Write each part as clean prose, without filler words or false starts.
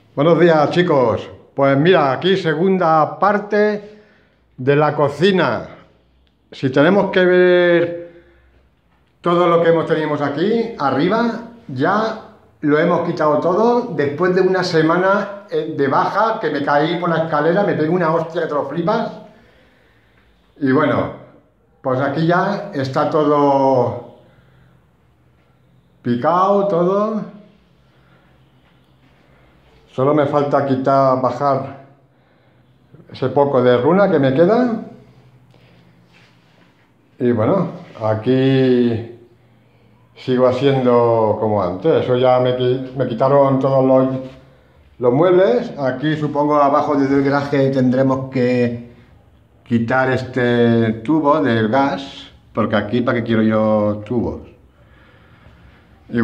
Buenos días, chicos. Pues mira, aquí segunda parte de la cocina. Si tenemos que ver todo lo que teníamos aquí arriba, ya lo hemos quitado todo después de una semana de baja, que me caí por la escalera, me pegué una hostia que te lo flipas. Y bueno, pues aquí ya está todo picado, todo. Solo me falta bajar ese poco de runa que me queda. Y bueno, aquí sigo haciendo como antes. Eso ya me quitaron todos los muebles. Aquí supongo abajo desde el garaje tendremos que quitar este tubo del gas, porque aquí para qué quiero yo tubos. Y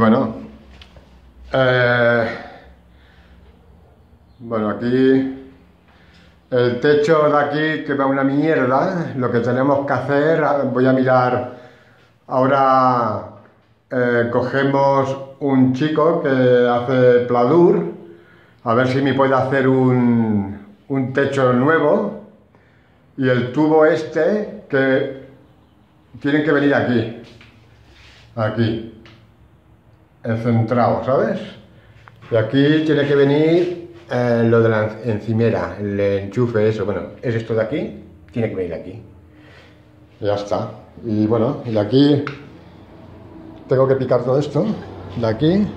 bueno, aquí el techo de aquí que va una mierda. Lo que tenemos que hacer, voy a mirar ahora. Cogemos un chico que hace pladur, a ver si me puede hacer un techo nuevo, y el tubo este que tienen que venir aquí, centrado, ¿sabes? Y aquí tiene que venir lo de la encimera, el enchufe, eso, bueno, es esto de aquí, tiene que venir aquí. Ya está. Y bueno, y aquí tengo que picar todo esto, de aquí,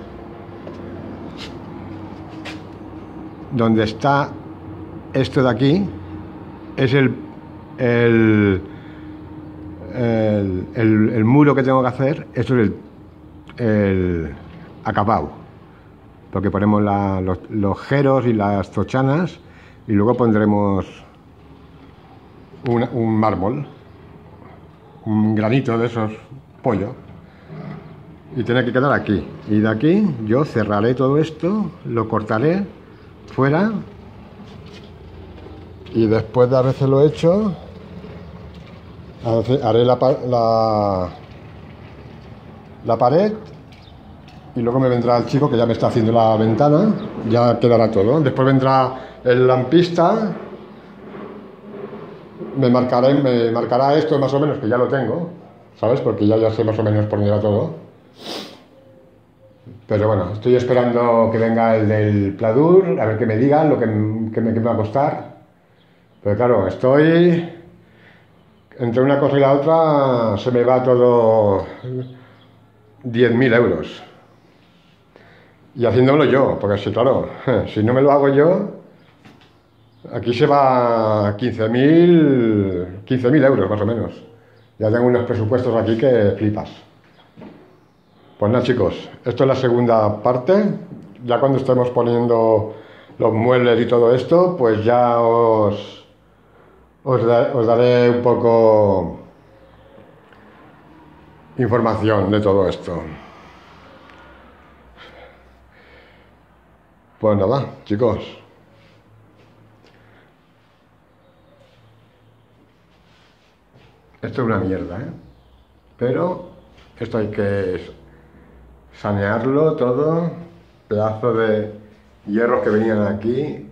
donde está esto de aquí, es el muro que tengo que hacer. Esto es el acabado, porque ponemos los jeros y las tochanas, y luego pondremos un mármol, un granito de esos pollo. Y tiene que quedar aquí. Y de aquí yo cerraré todo esto, lo cortaré fuera. Y después de haberlo hecho, haré la pared. Y luego me vendrá el chico que ya me está haciendo la ventana. Ya quedará todo. Después vendrá el lampista. Me marcará esto más o menos, que ya lo tengo, ¿sabes? Porque ya sé más o menos por dónde va todo. Pero bueno, estoy esperando que venga el del pladur, a ver que me digan lo que me va a costar. Pero claro, estoy entre una cosa y la otra, se me va todo 10.000 euros. Y haciéndolo yo, porque sí, claro, si no me lo hago yo, aquí se va 15.000 euros más o menos. Ya tengo unos presupuestos aquí que flipas. Pues nada, chicos, esto es la segunda parte. Ya cuando estemos poniendo los muebles y todo esto, pues ya os daré un poco información de todo esto. Pues nada, chicos. Esto es una mierda, ¿eh? Pero esto hay que sanearlo todo. Pedazos de hierros que venían aquí,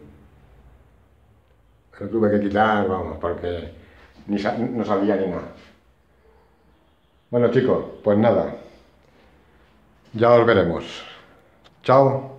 lo tuve que quitar, vamos, porque no salía ni nada. Bueno, chicos, pues nada, ya os veremos. Chao.